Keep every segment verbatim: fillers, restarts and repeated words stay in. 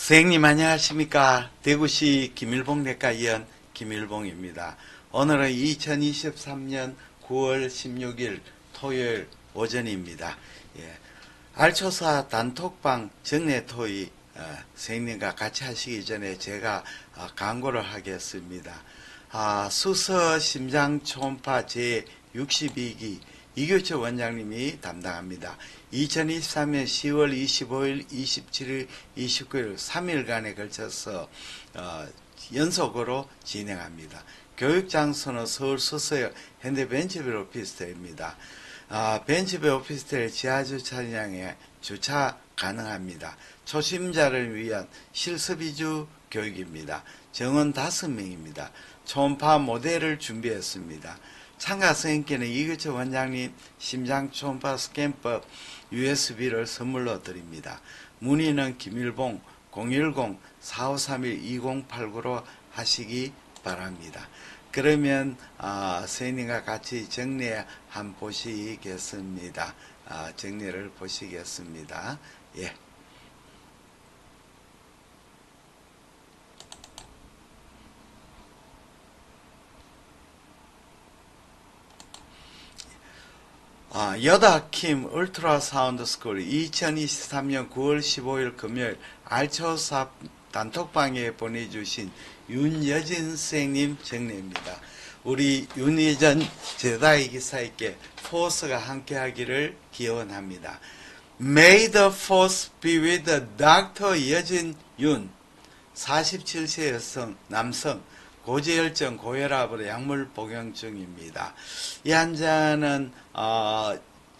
선생님 안녕하십니까. 대구시 김일봉내과의원 김일봉입니다. 오늘은 이천이십삼년 구월 십육일 토요일 오전입니다. 예. 알초사 단톡방 정례토의 어, 선생님과 같이 하시기 전에 제가 어, 광고를 하겠습니다. 아, 수서 심장초음파 제육십이기 이교철 원장님이 담당합니다. 이천이십삼년 시월 이십오일, 이십칠일, 이십구일 삼 일간에 걸쳐서 어, 연속으로 진행합니다. 교육장소는 서울 수서역 현대벤츠빌 오피스텔입니다. 아, 벤츠빌 오피스텔 지하주차장에 주차 가능합니다. 초심자를 위한 실습위주 교육입니다. 정원 다섯 명입니다. 초음파 모델을 준비했습니다. 참가 선생님께는 이교철 원장님 심장 초음파 스캔법 유에스비를 선물로 드립니다. 문의는 김일봉 공일공 사오삼일 이공팔구로 하시기 바랍니다. 그러면 아, 선생님과 같이 정례 한번 보시겠습니다. 아, 정례를 보시겠습니다. 예. 아, 여다킴 울트라사운드 스쿨 이천이십삼년 구월 십오일 금요일 알초사 단톡방에 보내주신 윤여진 선생님 정례입니다. 우리 윤여진 제다이 기사에게 포스가 함께하기를 기원합니다. May the force be with Doctor 여진 윤, 사십칠세 여성, 남성, 고지혈증, 고혈압으로 약물 복용 중입니다. 이 환자는 어,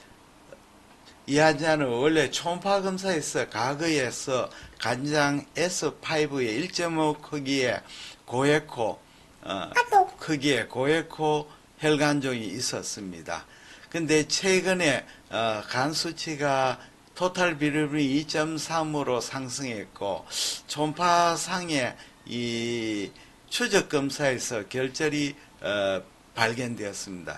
이 환자는 원래 초음파 검사에서 과거에서 간장 에스 파이브의 일 점 오 크기의 고에코 어, 크기의 고에코 혈관종이 있었습니다. 근데 최근에 어, 간 수치가 토탈 비루빈이 이 점 삼으로 상승했고 초음파상에 이 추적 검사에서 결절이 어, 발견되었습니다.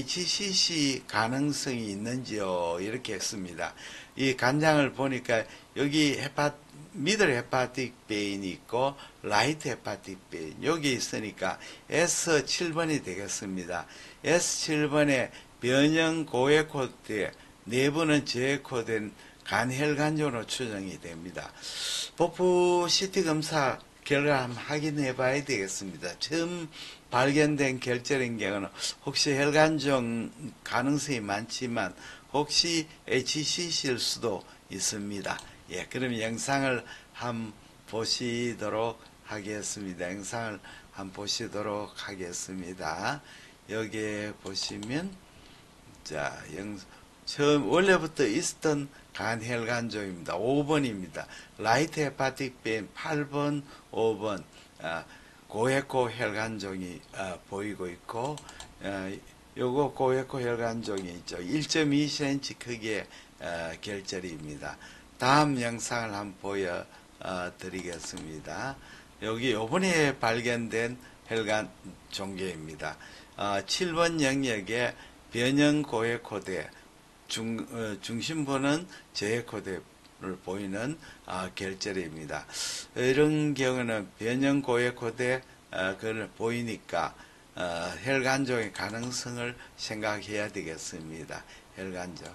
에이치씨씨 가능성이 있는지요? 이렇게 했습니다. 이 간장을 보니까 여기 헤파, 미들 헤파틱 베인이 있고 라이트 헤파틱 베인 여기 있으니까 에스 칠번이 되겠습니다. 에스 칠번에 변형 고에코드에 내부는 저에코된 간혈관종으로 추정이 됩니다. 복부 씨티 검사 결과 한번 확인해 봐야 되겠습니다. 처음 발견된 결절인 경우는 혹시 혈관종 가능성이 많지만 혹시 에이치씨씨일 수도 있습니다. 예, 그럼 영상을 한번 보시도록 하겠습니다. 영상을 한번 보시도록 하겠습니다. 여기에 보시면 자, 영, 처음 원래부터 있었던 간혈관종입니다. 오번입니다. 라이트 헤파틱 베인 팔번, 오번 아, 고에코 혈관종이 아, 보이고 있고 아, 요거 고에코 혈관종이 있죠. 일 점 이 센티미터 크기의 아, 결절입니다. 다음 영상을 한번 보여 아, 드리겠습니다. 여기 요번에 발견된 혈관 종괴입니다. 아, 칠번 영역에 변형 고에코대 중, 어, 중심부는 저에코대를 보이는 아, 결절입니다. 이런 경우는 변형 고에코대 어, 그걸 보이니까 어, 혈관종의 가능성을 생각해야 되겠습니다. 혈관종.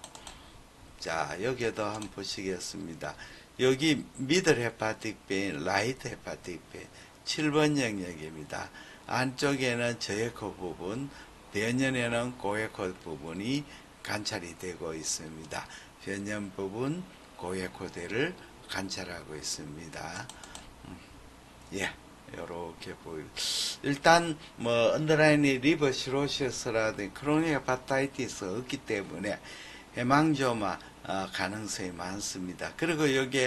자, 여기에도 한번 보시겠습니다. 여기 미들 헤파틱 베인, 라이트 헤파틱 베인 칠번 영역입니다. 안쪽에는 저에코 부분, 변형에는 고에코 부분이 관찰이 되고 있습니다. 변형 부분 고에코대를 관찰하고 있습니다. 음, 예, 요렇게 보이고 일단 뭐 언더라인이 리버 시로시스라든지 크로닉 헤파타이티스 없기 때문에 해망조마 어, 가능성이 많습니다. 그리고 여기에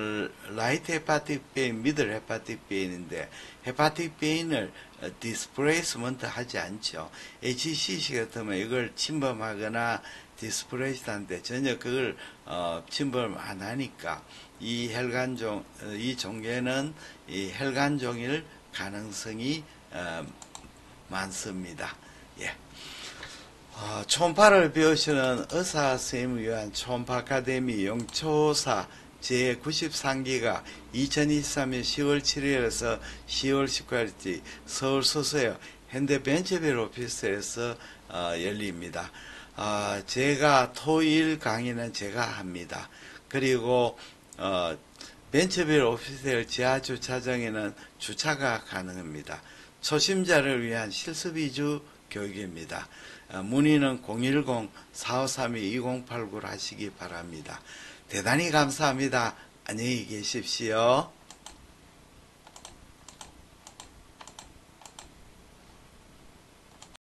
라이트 헤파틱 베인, 미들 헤파틱 베인인데 헤파틱 베인을 디스플레이스먼트 하지 않죠. 에이치씨씨 같으면 이걸 침범하거나 디스플레이스 하는데 전혀 그걸 어, 침범 안 하니까 이 혈관종, 이 종괴는 이 혈관종일 가능성이 어, 많습니다. 예. 어, 초음파를 배우시는 의사 선생님을 위한 초음파 아카데미 용초사 제구십삼 기가 이천이십삼 년 시월 칠일에서 시월 십구일까지 서울 서서역 현대벤처빌 오피스에서 어, 열립니다. 어, 제가 토일 강의는 제가 합니다. 그리고 어, 벤처빌 오피스텔 지하주차장에는 주차가 가능합니다. 초심자를 위한 실습 위주 교육입니다. 어, 문의는 공일공 사오삼이 이공팔구로 하시기 바랍니다. 대단히 감사합니다. 안녕히 계십시오.